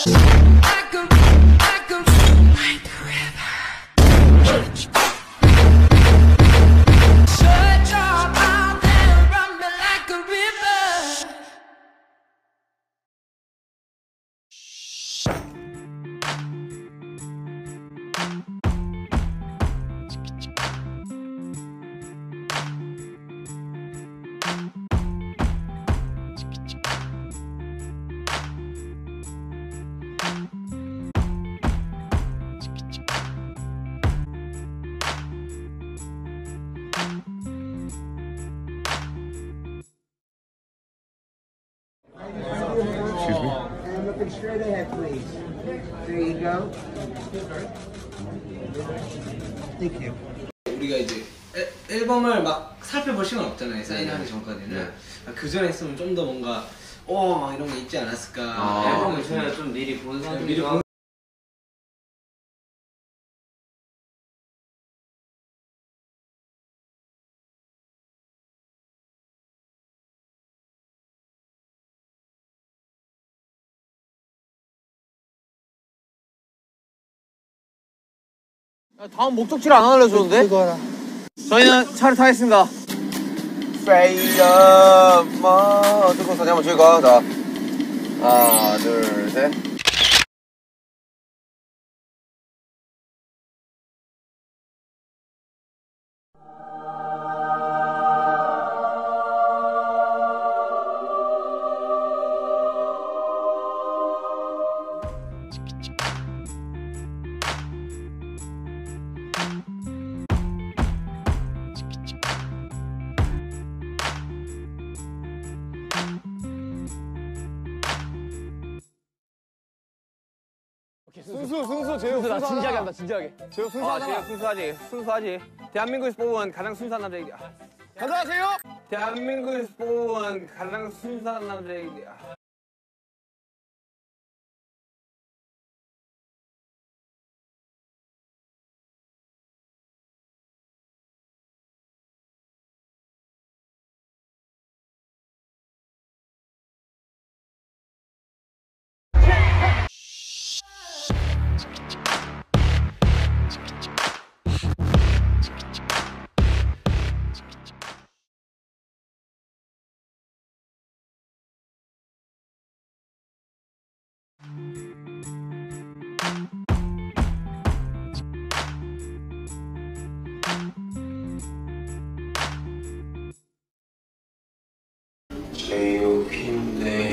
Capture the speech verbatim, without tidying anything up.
Excuse me? And looking straight ahead, please. There you go. Thank you. 우리가 이제 애, 앨범을 막 살펴볼 시간 없잖아요. 사인하기 전까지는. 네. 그 전에 했으면 좀 더 뭔가 어 막 이런 게 있지 않았을까. 아, 앨범을 저희가 좀 미리 본 상태로. 미리 본... 다음 목적지를 안 알려줬는데? 그거라. 저희는 차를 타겠습니다. freedom. 뭐 조금 다시 한번 저기 가. 자, 하나, 둘, 셋. 순수, 순수, 제육 순수. 진지하게 한다, 진지하게. 제육 순수하잖아. 아, 제육 순수하지, 순수하지. 대한민국에서 뽑은 가장 순수한 남자이기. 가자, 제육! 대한민국에서 뽑은 가장 순수한 남자이기. 제육 힘내.